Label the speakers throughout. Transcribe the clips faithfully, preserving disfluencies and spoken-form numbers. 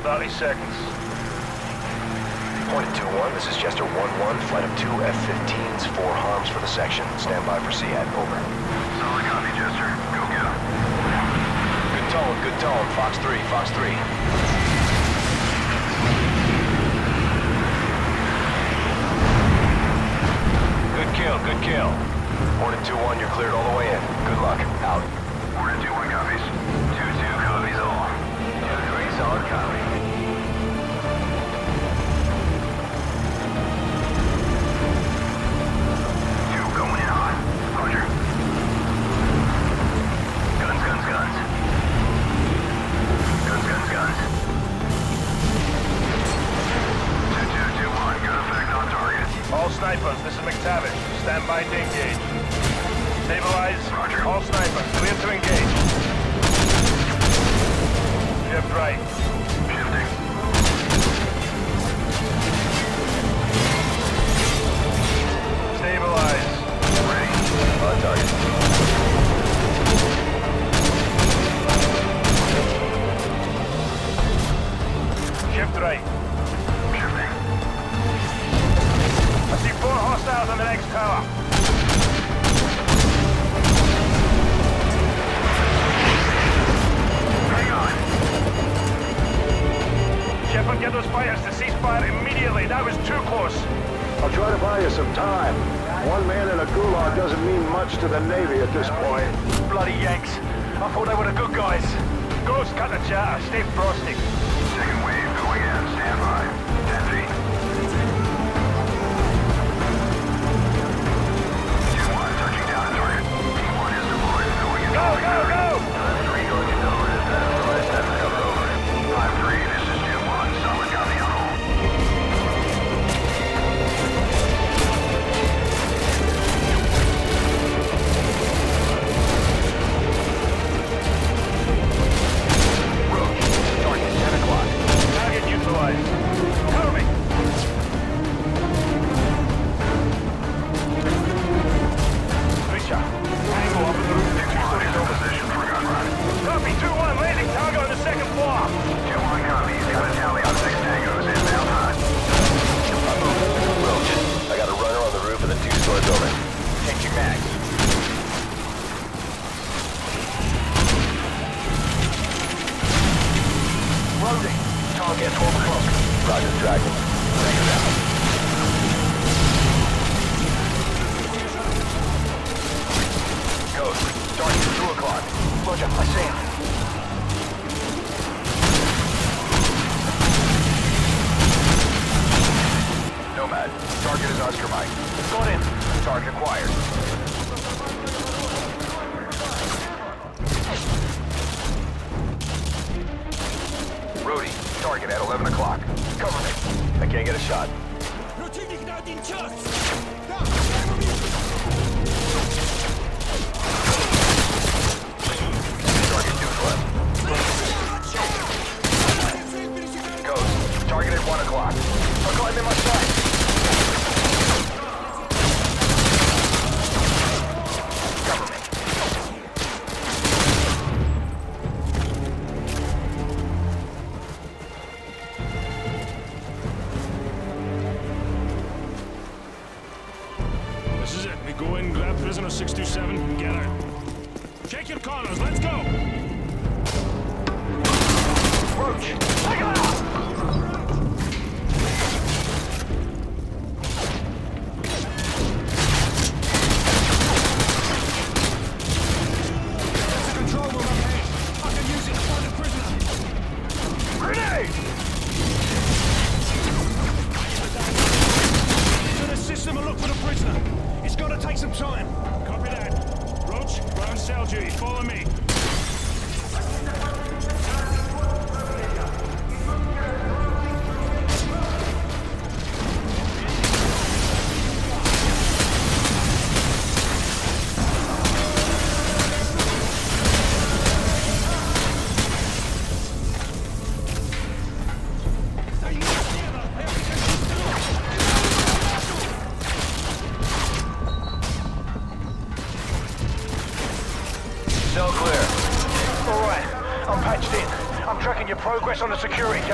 Speaker 1: thirty seconds.
Speaker 2: Point two one, this is Chester one one, flight of two F fifteens, four harms for the section. Stand by for C A D, over.
Speaker 3: Solid copy, Chester. Go get him.
Speaker 2: Good tone, good tone. Fox three, Fox three. Good kill, good kill. Hornet two one, you're cleared all the way in. Good luck. Out.
Speaker 3: Hornet two one copies. two two copies all. two three, solid copy. two going in on. Roger. Guns, guns, guns. Guns, guns, guns. two two two one, good effect on target.
Speaker 1: All snipers, this is McTavish. Stand by to engage. Stabilize.
Speaker 3: Roger.
Speaker 1: All snipers, clear to engage. Shift right.
Speaker 3: Shifting.
Speaker 1: Stabilize.
Speaker 3: Ready.
Speaker 2: On target.
Speaker 1: Shift right.
Speaker 3: Shifting.
Speaker 1: I see four hostiles on the next tower.
Speaker 3: Hang on.
Speaker 1: Shepard, get those fighters to cease fire immediately. That was too close.
Speaker 4: I'll try to buy you some time. One man in a Gulag doesn't mean much to the Navy at this point.
Speaker 1: Bloody Yanks. I thought they were the good guys. Ghost, cut the chatter. Stay frosty.
Speaker 3: Second wave going in. Stand by. ten feet. two one touching down on target. T one is deployed. Going in.
Speaker 1: Go, go, go!
Speaker 3: three going in over. Advise that cover over. five three, this is two one. Solid copy on hold.
Speaker 2: Roach, target ten o'clock.
Speaker 1: Target neutralized. Cover me. Richard, angle up in the roof.
Speaker 3: two one is in position for gun run.
Speaker 1: Copy, two one, landing target on the second floor.
Speaker 3: two one copy. He's got a tally on six tangos. Inbound hot.
Speaker 2: I'm moving. Roach, I got a runner on the roof of the two-story building. Check your mags. Loading. Target twelve o'clock. Roger, Dragon. Bring it out. Ghost, target two o'clock. Roger, I see him. Nomad, target is Oscar Mike. Got in. Target acquired. Rhodey, target at eleven o'clock. Cover me. I can't get a shot. Target neutralized. Ghost, target at one o'clock. I'll climb in my sight. Cover me.
Speaker 5: This is it. We go in, grab prisoner six two seven, get out. Check your corners, let's go!
Speaker 1: Roach, take it out!
Speaker 5: That's the control room up ahead. I can use it to find a prisoner.
Speaker 1: Grenade!
Speaker 5: To the system and look for the prisoner. It's gonna take some time. Copy that. Roach, we're on cell duty. Follow me.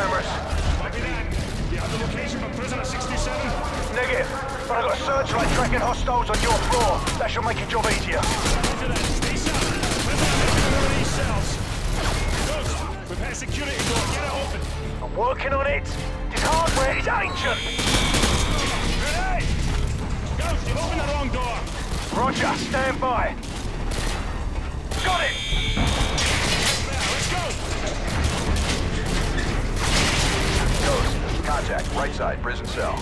Speaker 1: cameras.
Speaker 5: Copy that. You have the location for prisoner sixty-seven?
Speaker 1: Negative, but I've got a searchlight tracking hostiles on your floor. That should make your job easier.
Speaker 5: Roger that. Stay sharp. Prisoner in one of these cells. Ghost, prepare security door. Get it open.
Speaker 1: I'm working on it. This hardware is ancient.
Speaker 5: Grenade! Ghost, you've opened the wrong door.
Speaker 1: Roger, stand by. Got it!
Speaker 5: Now, let's go!
Speaker 2: Ghost, contact, right side, prison cell.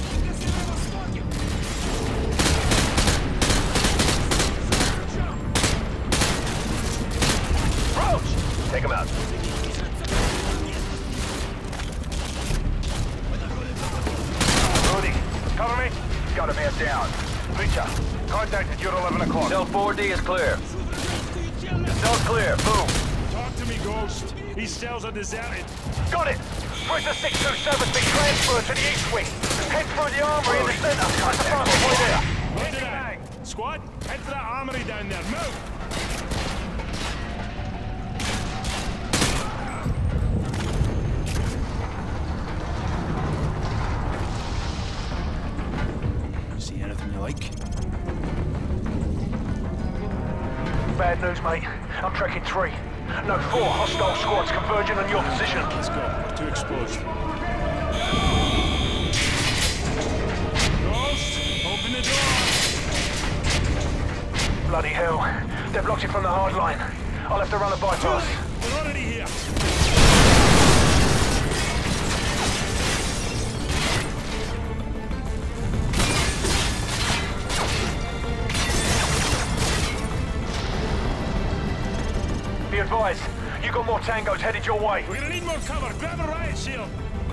Speaker 2: Roach! Take him out.
Speaker 1: Rudy, cover me.
Speaker 2: Got a man down.
Speaker 1: Richard, contacted you at eleven o'clock.
Speaker 2: Cell four D is clear. Cell clear, boom.
Speaker 5: Talk to me, Ghost. These cells are deserted.
Speaker 1: Got it! Prisoner six two seven's been transferred to the east wing. Head through the armory in the center. That's the fast way there.
Speaker 5: Roger that. Squad, head for that armory down there. Move! See anything you like?
Speaker 1: Bad news, mate. I'm tracking three. No, four hostile squads converging on your position.
Speaker 5: Let's go. We're too exposed. Ghost, open the door.
Speaker 1: Bloody hell. They've blocked it from the hard line. I'll have to run a bypass.
Speaker 5: We're already here.
Speaker 1: Be advised, you got more tangos headed your way.
Speaker 5: We're gonna need more cover. Grab a riot shield.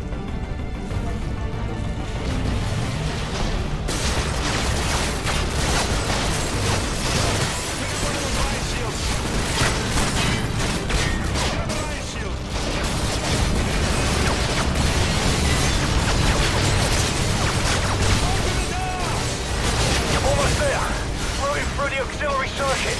Speaker 1: Almost there. Routing through the auxiliary circuit.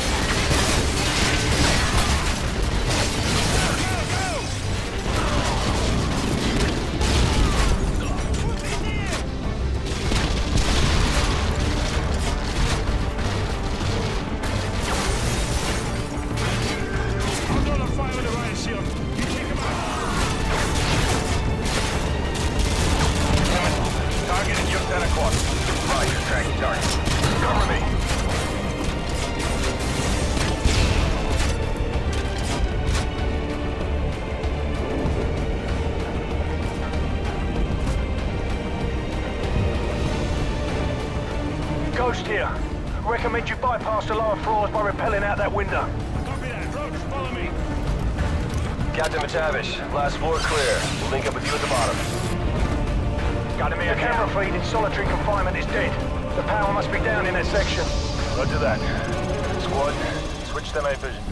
Speaker 1: Ghost here. Recommend you bypass the lower floors by rappelling out that window.
Speaker 5: Copy that. Roach, follow me.
Speaker 2: Captain McTavish, last floor clear. We'll link up with you at the bottom.
Speaker 1: Got him here. The camera feed in solitary confinement is dead. The power must be down in that section.
Speaker 2: Roger that. Squad, switch to night vision.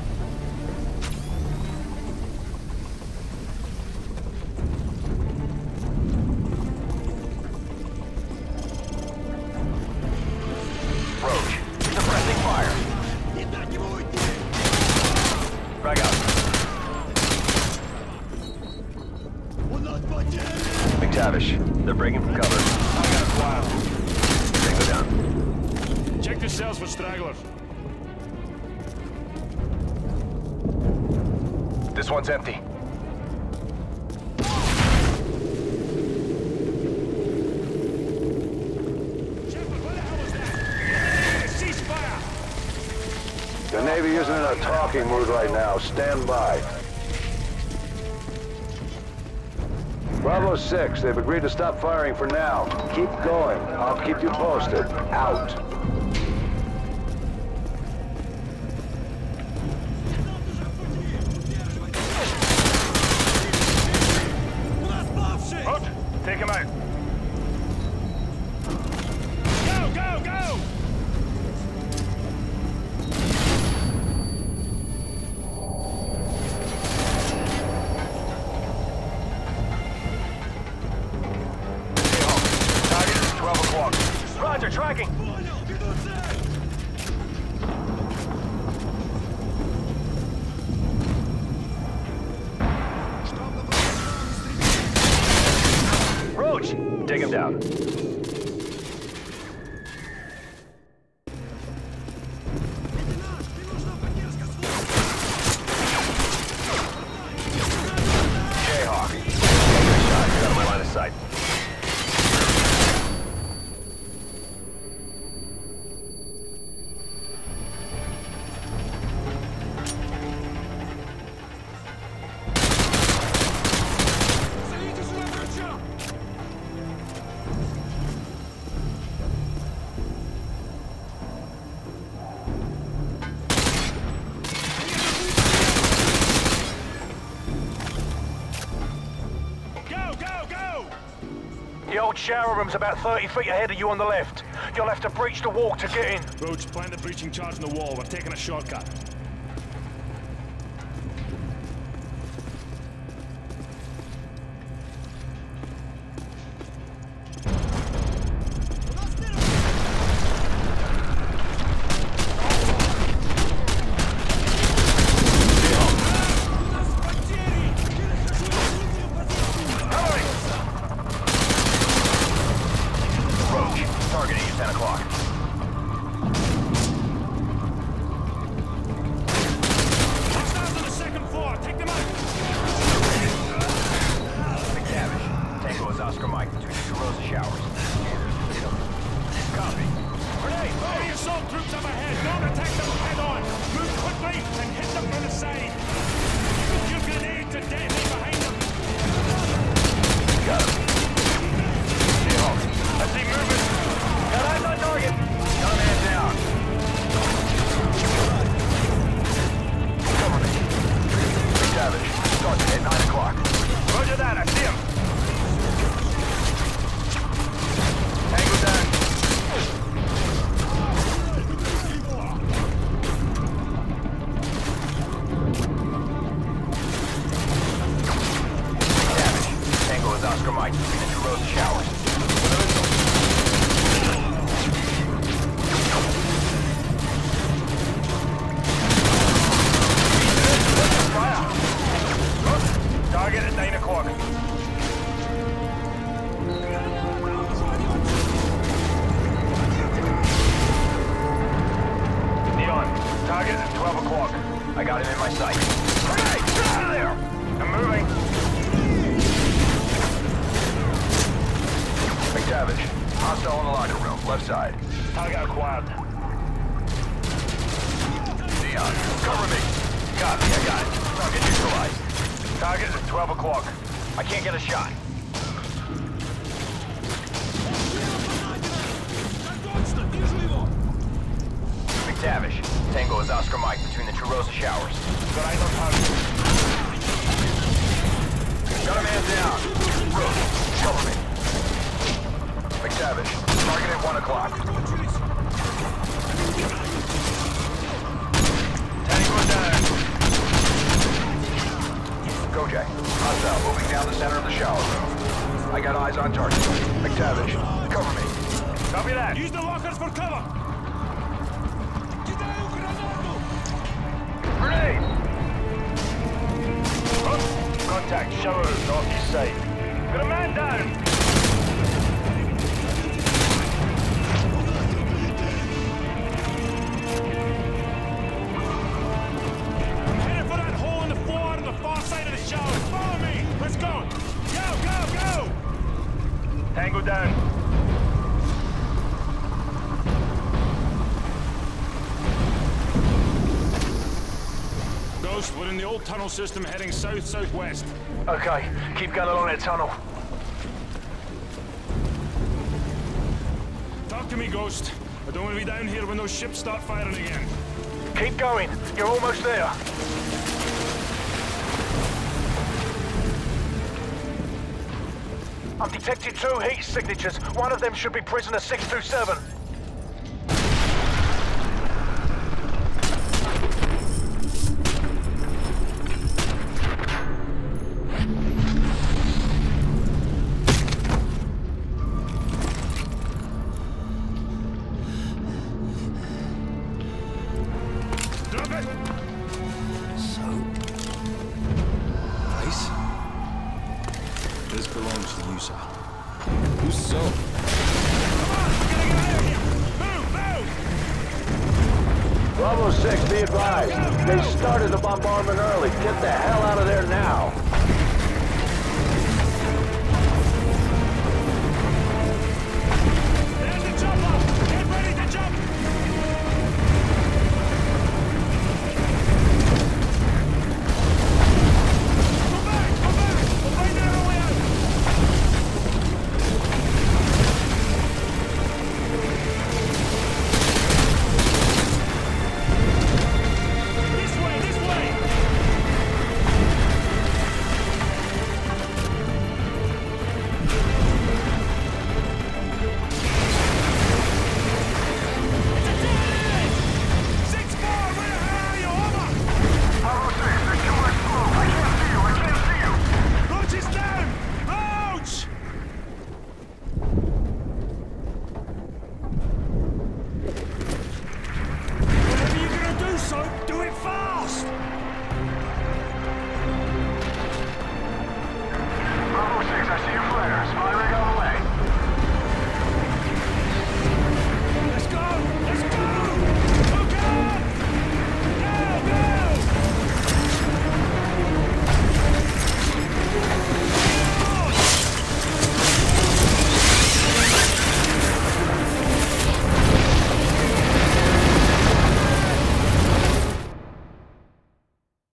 Speaker 2: Roach, suppressing fire. Frag out. McTavish, they're breaking from cover.
Speaker 5: I got a file.
Speaker 2: Tango down.
Speaker 5: Check the cells for stragglers.
Speaker 2: This one's empty.
Speaker 5: Shepard, what the hell was that? Cease fire!
Speaker 4: The Navy isn't in a talking mood right now. Stand by. Bravo six, they've agreed to stop firing for now. Keep going. I'll keep you posted. Out.
Speaker 1: Roach, take him out.
Speaker 5: Go, go, go!
Speaker 1: twelve o'clock. Roger, tracking.
Speaker 2: Take him down. Jayhawk. Take a shot. Get out of my line of sight.
Speaker 1: The old shower room's about thirty feet ahead of you on the left. You'll have to breach the wall to get in.
Speaker 5: Roach, plant the breaching charge in the wall. We're taking a shortcut.
Speaker 2: I got him in my sight. Grenade! Get out of there! I'm moving. McTavish, hostile in the locker room, left side.
Speaker 1: Target acquired.
Speaker 2: Dion, cover me. Got me, I got it. Target neutralized. Target at twelve o'clock. I can't get a shot. McTavish, Tango is Oscar Mike between the Churosa showers.
Speaker 1: Got eyes on target.
Speaker 2: Got a man down. Rose, cover me. McTavish, target at one o'clock. Tango down. Kojak, hostile moving down the center of the shower room. I got eyes on target. McTavish, cover me.
Speaker 1: Copy that.
Speaker 5: Use the lockers for cover!
Speaker 2: Grenade!
Speaker 1: Oh, contact, shower room, northeast side. Got a man down!
Speaker 5: I'm headed for that hole in the floor on the far side of the shower. Follow me! Let's go! Go, go, go!
Speaker 1: Tango down.
Speaker 5: We're in the old tunnel system heading south-southwest.
Speaker 1: Okay, keep going along that tunnel.
Speaker 5: Talk to me, Ghost. I don't want to be down here when those ships start firing again.
Speaker 1: Keep going. You're almost there. I've detected two heat signatures. One of them should be prisoner six two seven.
Speaker 5: This belongs to you, sir. Who's so? Come on, we're gonna get out of here! Move, move!
Speaker 4: Bravo six, be advised. They started the bombardment early. Get the hell out of there now.
Speaker 5: There's the chopper! Get ready to jump! Come back, come back! We'll find out our way out! This way, this way! It's a dead! Six four, where the hell are you? Over!
Speaker 3: Bravo six, there's too much smoke. I can't see you. I can't see you.
Speaker 5: Roach is down! Roach! Whatever you're gonna do, so do it fast!